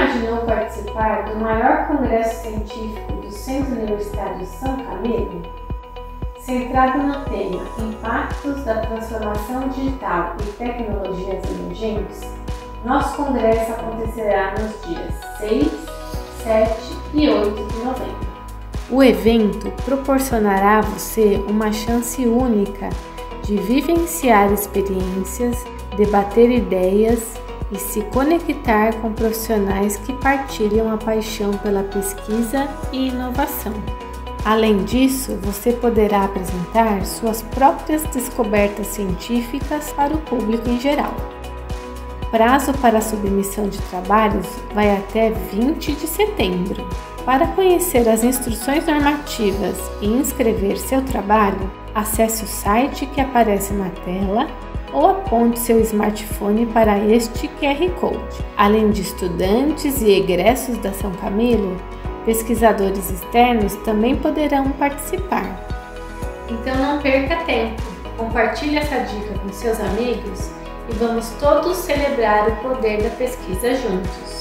imaginou participar do maior congresso científico do Centro Universitário de São Camilo? Centrado no tema Impactos da Transformação Digital e Tecnologias Emergentes, nosso congresso acontecerá nos dias 6, 7 e 8 de novembro. O evento proporcionará a você uma chance única de vivenciar experiências, debater ideias e se conectar com profissionais que partilham a paixão pela pesquisa e inovação. Além disso, você poderá apresentar suas próprias descobertas científicas para o público em geral. Prazo para submissão de trabalhos vai até 20 de setembro. Para conhecer as instruções normativas e inscrever seu trabalho, acesse o site que aparece na tela ou aponte seu smartphone para este QR Code. Além de estudantes e egressos da São Camilo, pesquisadores externos também poderão participar. Então não perca tempo, compartilhe essa dica com seus amigos e vamos todos celebrar o poder da pesquisa juntos.